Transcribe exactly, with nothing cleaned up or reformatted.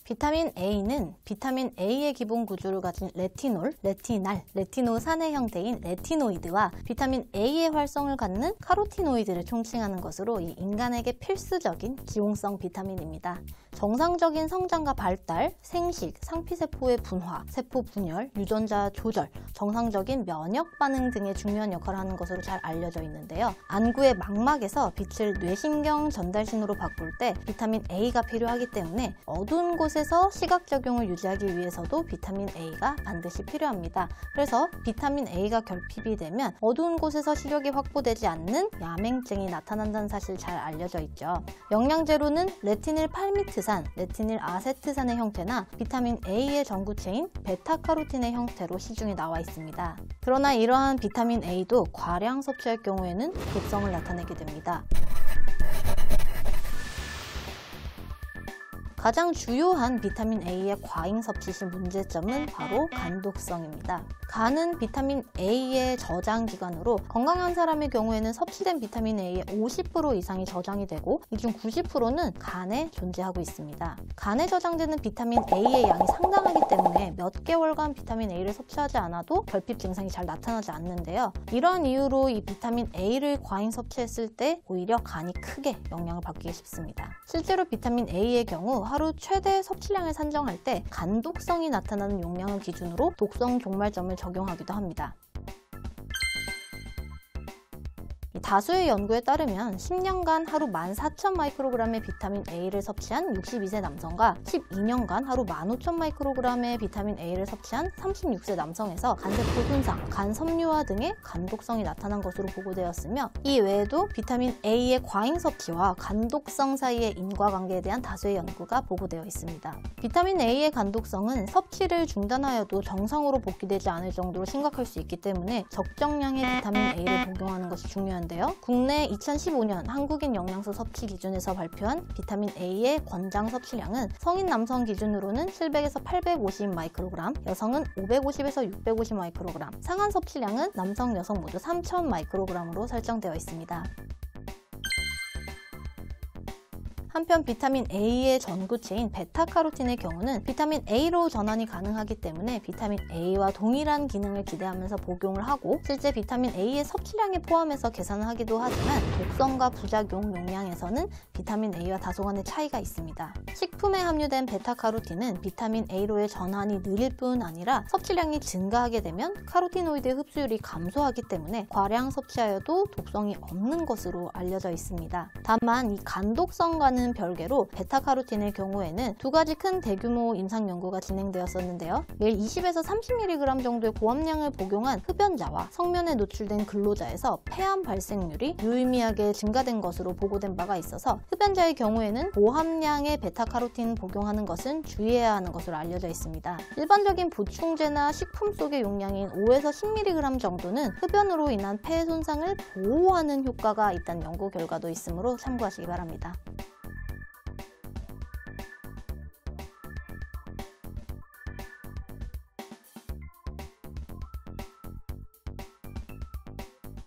비타민 A는 비타민 A의 기본 구조를 가진 레티놀, 레티날, 레티노산의 형태인 레티노이드와 비타민 A의 활성을 갖는 카로티노이드를 총칭하는 것으로 이 인간에게 필수적인 기용성 비타민입니다. 정상적인 성장과 발달, 생식, 상피세포의 분화, 세포 분열, 유전자 조절, 정상적인 면역 반응 등의 중요한 역할을 하는 것으로 잘 알려져 있는데요. 안구의 망막에서 빛을 뇌신경 전달신호로 바꿀 때 비타민 A가 필요하기 때문에 어두운 곳에서 시각 적용을 유지하기 위해서도 비타민 A가 반드시 필요합니다. 그래서 비타민 A가 결핍이 되면 어두운 곳에서 시력이 확보되지 않는 야맹증이 나타난다는 사실 잘 알려져 있죠. 영양제로는 레티닐 팔미트산, 레티닐 아세트산의 형태나 비타민 A의 전구체인 베타카로틴의 형태로 시중에 나와 있습니다. 그러나 이러한 비타민 A도 과량 섭취할 경우에는 독성을 나타내게 됩니다. 가장 주요한 비타민 A의 과잉 섭취 시 문제점은 바로 간독성입니다. 간은 비타민 A의 저장 기관으로 건강한 사람의 경우에는 섭취된 비타민 A의 오십 퍼센트 이상이 저장이 되고 이 중 구십 퍼센트는 간에 존재하고 있습니다. 간에 저장되는 비타민 A의 양이 상당하기 때문에 몇 개월간 비타민 A를 섭취하지 않아도 결핍 증상이 잘 나타나지 않는데요. 이러한 이유로 이 비타민 A를 과잉 섭취했을 때 오히려 간이 크게 영향을 받기 쉽습니다. 실제로 비타민 A의 경우 하루 최대 섭취량을 산정할 때 간독성이 나타나는 용량을 기준으로 독성 종말점을 적용하기도 합니다. 다수의 연구에 따르면 십 년간 하루 만 사천 마이크로그램의 비타민 A를 섭취한 육십이 세 남성과 십이 년간 하루 만 오천 마이크로그램의 비타민 A를 섭취한 삼십육 세 남성에서 간세포 손상, 간 섬유화 등의 간독성이 나타난 것으로 보고되었으며 이 외에도 비타민 A의 과잉 섭취와 간독성 사이의 인과관계에 대한 다수의 연구가 보고되어 있습니다. 비타민 A의 간독성은 섭취를 중단하여도 정상으로 복귀되지 않을 정도로 심각할 수 있기 때문에 적정량의 비타민 A를 복용하는 것이 중요한데요. 국내 이천십오 년 한국인 영양소 섭취 기준에서 발표한 비타민 A의 권장 섭취량은 성인 남성 기준으로는 칠백에서 팔백오십 마이크로그램, 여성은 오백오십에서 육백오십 마이크로그램, 상한 섭취량은 남성, 여성 모두 삼천 마이크로그램으로 설정되어 있습니다. 한편 비타민 A의 전구체인 베타카로틴의 경우는 비타민 A로 전환이 가능하기 때문에 비타민 A와 동일한 기능을 기대하면서 복용을 하고 실제 비타민 A의 섭취량에 포함해서 계산을 하기도 하지만 독성과 부작용 용량에서는 비타민 A와 다소간의 차이가 있습니다. 식품에 함유된 베타카로틴은 비타민 A로의 전환이 느릴 뿐 아니라 섭취량이 증가하게 되면 카로티노이드의 흡수율이 감소하기 때문에 과량 섭취하여도 독성이 없는 것으로 알려져 있습니다. 다만 이 간독성과는 별개로 베타카로틴의 경우에는 두 가지 큰 대규모 임상 연구가 진행되었었는데요. 매일 이십에서 삼십 밀리그램 정도의 고함량을 복용한 흡연자와 성면에 노출된 근로자에서 폐암 발생률이 유의미하게 증가된 것으로 보고된 바가 있어서 흡연자의 경우에는 고함량의 베타카로틴 복용하는 것은 주의해야 하는 것으로 알려져 있습니다. 일반적인 보충제나 식품 속의 용량인 오에서 십 밀리그램 정도는 흡연으로 인한 폐 손상을 보호하는 효과가 있다는 연구 결과도 있으므로 참고하시기 바랍니다.